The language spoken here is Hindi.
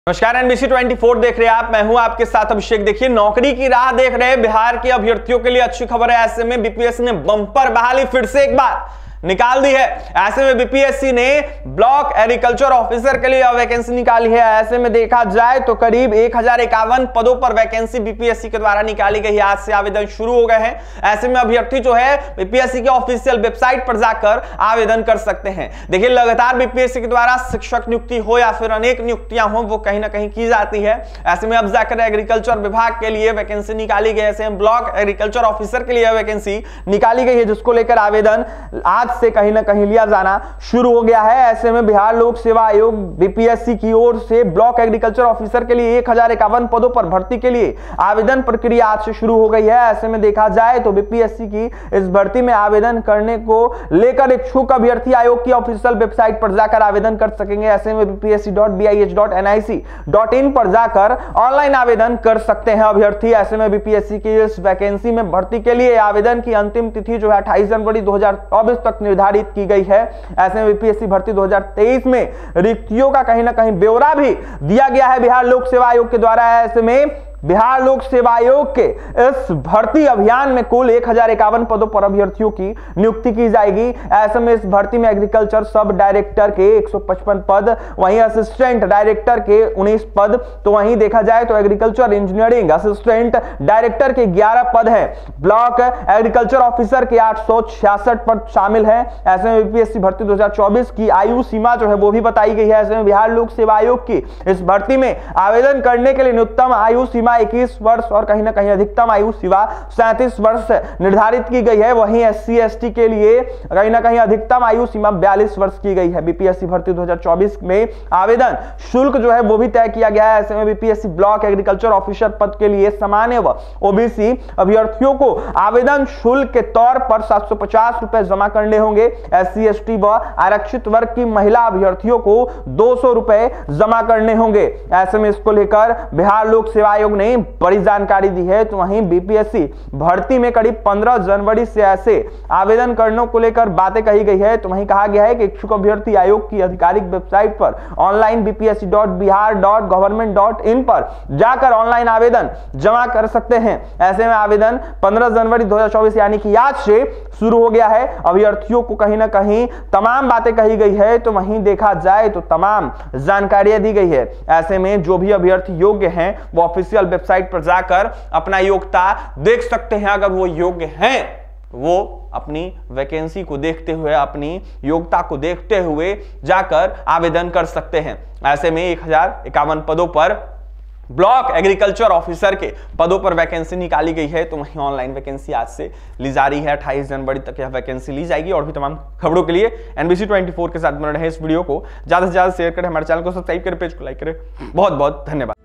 नमस्कार, NBC 24 देख रहे हैं आप। मैं हूं आपके साथ अभिषेक। देखिए, नौकरी की राह देख रहे हैं बिहार के अभ्यर्थियों के लिए अच्छी खबर है। ऐसे में बीपीएससी ने बम्पर बहाली फिर से एक बार निकाल दी है। ऐसे में बीपीएससी ने ब्लॉक एग्रीकल्चर ऑफिसर के लिए वैकेंसी निकाली है। ऐसे में देखा जाए तो करीब 1051 पदों पर वैकेंसी बीपीएससी के द्वारा निकाली गई है। आज से आवेदन शुरू हो गए हैं। ऐसे में अभ्यर्थी जो है बीपीएससी के ऑफिशियल वेबसाइट पर जाकर आवेदन कर सकते हैं। देखिए, लगातार बीपीएससी के द्वारा शिक्षक नियुक्ति हो या फिर अनेक नियुक्तियां हो, वो कहीं ना कहीं की जाती है। ऐसे में अब जाकर एग्रीकल्चर विभाग के लिए वैकेंसी निकाली गई है। ऐसे में ब्लॉक एग्रीकल्चर ऑफिसर के लिए वैकेंसी निकाली गई है, जिसको लेकर आवेदन आज से कहीं ना कहीं लिया जाना शुरू हो गया है। ऐसे में बिहार लोक सेवा आयोग बीपीएससी की ओर से ब्लॉक एग्रीकल्चर ऑफिसर के लिए 1051 पदों पर भर्ती के लिए आवेदन प्रक्रिया आज से शुरू हो गई है। ऐसे में देखा जाए तो बीपीएससी की इस भर्ती में आवेदन करने को लेकर इच्छुक अभ्यर्थी आयोग की ऑफिशियल वेबसाइट पर जाकर आवेदन कर सकेंगे। ऐसे में bpsc.bih.nic.in पर जाकर ऑनलाइन आवेदन कर सकते हैं अभ्यर्थी। ऐसे में बीपीएससी की इस वैकेंसी में भर्ती के लिए आवेदन की अंतिम तिथि जो है 28 जनवरी 2024 तक निर्धारित की गई है। ऐसे में बीपीएससी भर्ती 2023 में रिक्तियों का कहीं ना कहीं ब्यौरा भी दिया गया है बिहार लोक सेवा आयोग के द्वारा। ऐसे में बिहार लोक सेवा आयोग के इस भर्ती अभियान में कुल 1051 पदों पर अभ्यर्थियों की नियुक्ति की जाएगी। ऐसे में इस भर्ती में एग्रीकल्चर सब डायरेक्टर के 155 पद, वहीं असिस्टेंट डायरेक्टर के 19 पद, तो वहीं देखा जाए तो एग्रीकल्चर इंजीनियरिंग असिस्टेंट डायरेक्टर के 11 पद है। ब्लॉक एग्रीकल्चर ऑफिसर के 866 पद शामिल है। ऐसे में बीपीएससी भर्ती 2024 की आयु सीमा जो है वो भी बताई गई है। ऐसे में बिहार लोक सेवा आयोग की इस भर्ती में आवेदन करने के लिए न्यूनतम आयु सीमा 21 वर्ष और कहीं ना कहीं अधिकतम आयु सीमा 37 वर्ष निर्धारित की गई है। वहीं एससी एसटी के लिए कहीं ना कहीं अधिकतम आयु सीमा 42 वर्ष की गई है। बीपीएससी भर्ती 2024 में आवेदन शुल्क जो है वो भी तय किया गया है। ऐसे में बीपीएससी ब्लॉक एग्रीकल्चर ऑफिसर पद के लिए सामान्य व ओबीसी अभ्यर्थियों को आवेदन शुल्क के तौर पर 750 रुपए जमा करने होंगे। एससी एसटी व आरक्षित वर्ग की महिला अभ्यर्थियों को 200 रुपए जमा करने होंगे। ऐसे में इसको लेकर बिहार लोक सेवा आयोग ने बड़ी जानकारी दी है। तो वहीं बीपीएससी भर्ती में करीब 15 जनवरी से ऐसे आवेदन करने को लेकर बातें कही गई है। तो वहीं कहा गया है कि इच्छुक अभ्यर्थी आयोग की आधिकारिक वेबसाइट पर ऑनलाइन bpsc.bihar.gov.in पर जाकर ऑनलाइन आवेदन जमा कर सकते हैं। ऐसे में आवेदन 15 जनवरी 2024 यानी कि आज से शुरू हो गया है। अभ्यर्थियों को कहीं ना कहीं तमाम बातें कही गई है। तो वहीं देखा जाए तो तमाम जानकारियां दी गई है। ऐसे में जो भी अभ्यर्थी योग्य हैं वो ऑफिशियल वेबसाइट पर जाकर अपना योग्यता देख सकते हैं। अगर वो योग्य हैं, वो अपनी वैकेंसी को देखते हुए, अपनी योग्यता को देखते हुए जाकर आवेदन कर सकते हैं। ऐसे में 1051 पदों पर ब्लॉक एग्रीकल्चर ऑफिसर के पदों पर वैकेंसी निकाली गई है। तो वहीं ऑनलाइन वैकेंसी आज से ली जा रही है। 28 जनवरी तक यह वैकेंसी ली जाएगी। और भी तमाम खबरों के लिए NBC 24 के साथ बने रहे। इस वीडियो को ज्यादा से ज्यादा शेयर करें, हमारे चैनल को सब्सक्राइब करें, पेज को लाइक करें। बहुत बहुत धन्यवाद।